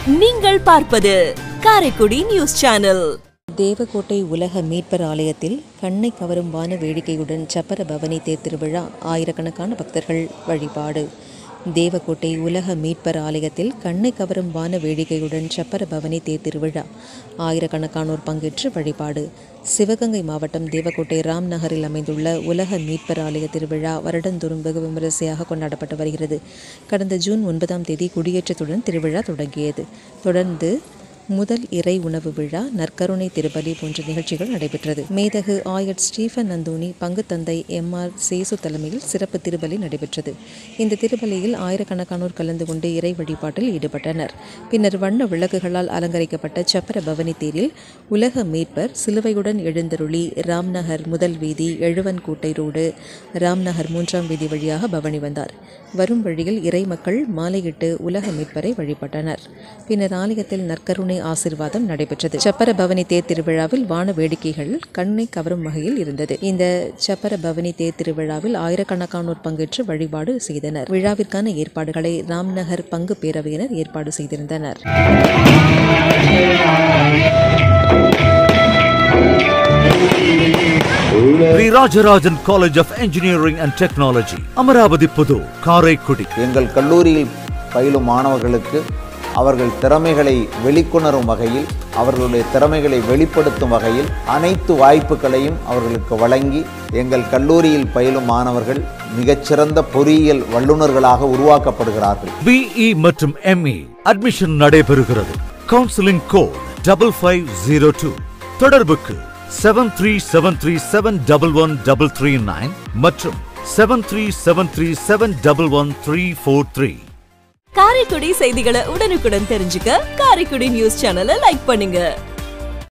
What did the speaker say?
நீங்கள் பார்ப்பது Karaikudi news channel. Devakottai உலக மீட்பர் ஆலயத்தில் கண்ணை கவரும் வான வேடிக்கையுடன் சப்பர பவனி தேர் திருவிழா, ஆயிரக்கணக்கான பக்தர்கள் வழிபாடு. தேவக்கோட்டை உலக மீட்பர் ஆலயத்தில் கண்ணை கவரும் வான வேடிக்கையுடன் சப்பர பவனி தேர் திருவிழா, ஆயிரக்கணக்கானோர் பங்கேற்று வழிபாடு. சிவகங்கை மாவட்டம் தேவக்கோட்டை ராம் நகரில் அமைந்துள்ள உலக மீட்பர் ஆலய திருவிழா வருடந்தோறும் வெகு விமரிசையாக கொண்டாடப்பட்டு வருகிறது. கடந்த ஜூன் 9ஆம் தேதி கொடியேற்றத்துடன் திருவிழா தொடங்கியது. தொடர்ந்து முதல் இறை உணவு விழா, நற்கருணை திருப்பலி போன்ற நிகழ்ச்சிகள் நடைபெற்றது. மேதகு ஆயட் ஸ்டீஃபன் நந்தோனி பங்கு தந்தை MR சேசு தலைமையில் சிறப்பு திருப்பலி நடைபெற்றது. இந்த திருப்பலியில் ஆயிரக்கணக்கானோர் கலந்து கொண்டு இறை வழிபாட்டில் ஈடுபட்டனர். பின்னர் வண்ண விளக்குகளால் அலங்கரிக்கப்பட்ட சப்பர பவனி தேரில் உலக மீட்பர் சிலுவையுடன் எழுந்தருளி ராம்நகர் முதல் வீதி, எழுவன்கோட்டை ரோடு, ராம்நகர் 3ஆம் வீதி வழியாக பவனி வந்தார். வரும் வழியில் இறை மக்கள் மாலையிட்டு உலக மீட்பரை வழிபட்டனர். பின்னர் ஆலயத்தில் நற்கருணை ஆசீர்வாதம் நடைபெற்றது. சப்பர பவனி தேர் திருவிழாவில் வான வேடிக்கைகள் கண்ணை கவரும் வகையில் இருந்தது. இந்த சப்பர பவனி தேர் திருவிழாவில் ஆயிரக்கணக்கானோர் பங்கேற்று வழிபாடு செய்தனர். விழாவிற்கான ஏற்பாடுகளை ராம்நகர் பங்கு பேரவையினர் ஏற்பாடு செய்திருந்தனர். Rajarajan college of engineering and technology, Amaravathi புது, காரைக்குடி. எங்கள் கல்லூரியில் பயிலும் மாணவர்களுக்கு அவர்கள் திறமைகளை வெளிக்கொணரும் வகையில், அவர்களுடைய திறமைகளை வெளிப்படுத்தும் வகையில் அனைத்து வாய்ப்புகளையும் அவர்களுக்கு வழங்கி எங்கள் கல்லூரியில் பயிலும் மாணவர்கள் மிகச்சிறந்த பொறியியல் வல்லுநர்களாக உருவாக்கப்படுகிறார்கள். BE மற்றும் ME அட்மிஷன் நடைபெறுகிறது. Counselling code 5502. தொடர்புக்கு 7373711339 மற்றும் 7373711343. காரைக்குடி செய்திகளை உடனுக்குடன் தெரிஞ்சுக்க காரைக்குடி நியூஸ் சேனலை லைக் பண்ணுங்க.